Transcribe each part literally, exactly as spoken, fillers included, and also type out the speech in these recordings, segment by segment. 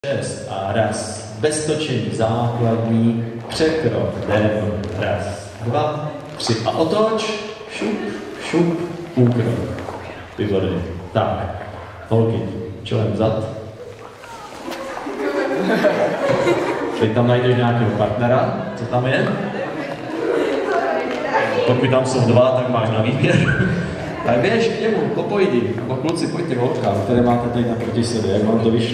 šest a raz, bez točení základní, překrok, den, raz, dva, tři a otoč, šup, šup, půlkrok. Výborně. Tak, holky, čelem vzad. Teď tam najdeš nějakého partnera, co tam je? Pokud tam jsou dva, tak máš na výběr. Tak běž k němu, popojdi, nebo kluci, pojďte k holkám, které máte tady naproti sobě, jak vám to vyšlo.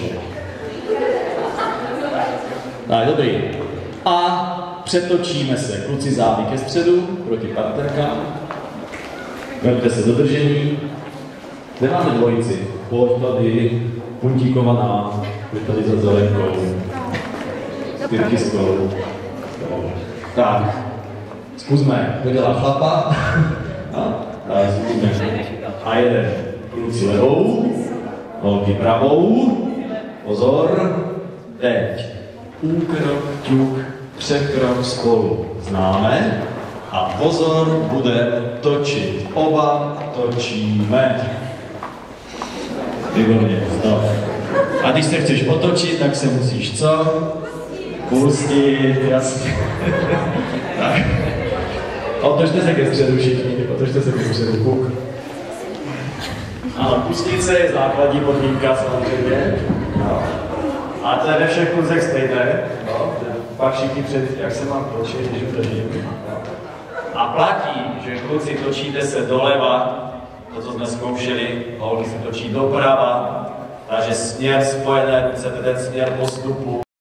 Tak, dobrý. A přetočíme se, kluci zády ke středu, proti partnerkám. Vemte se do držení. Kde máme dvojici? Pojď tady, puntíkovaná, pojď tady za zelenkou. Styrky spolu. Tak, zkusme, kdo dělá chlapa. A, a zkusme. A jeden, kluci levou, holky pravou. Pozor, teď. Úkrok, ťuk, překrok spolu. Známe? A pozor, budeme točit. Oba točíme. Výborně, stop. A když se chceš otočit, tak se musíš co? Pustit, jasně. Tak. Otočte se ke středu všichni, otočte se ke středu, puk. Ano, pustit se je základní podmínka samozřejmě. No. A to je ve všech kurzech stejné, no, pak všichni před, jak se mám točit, když udržím. A platí, že kluci točíte se doleva, to, co jsme zkoušeli, holky se točí doprava, takže směr spojené ruce, ten směr postupu.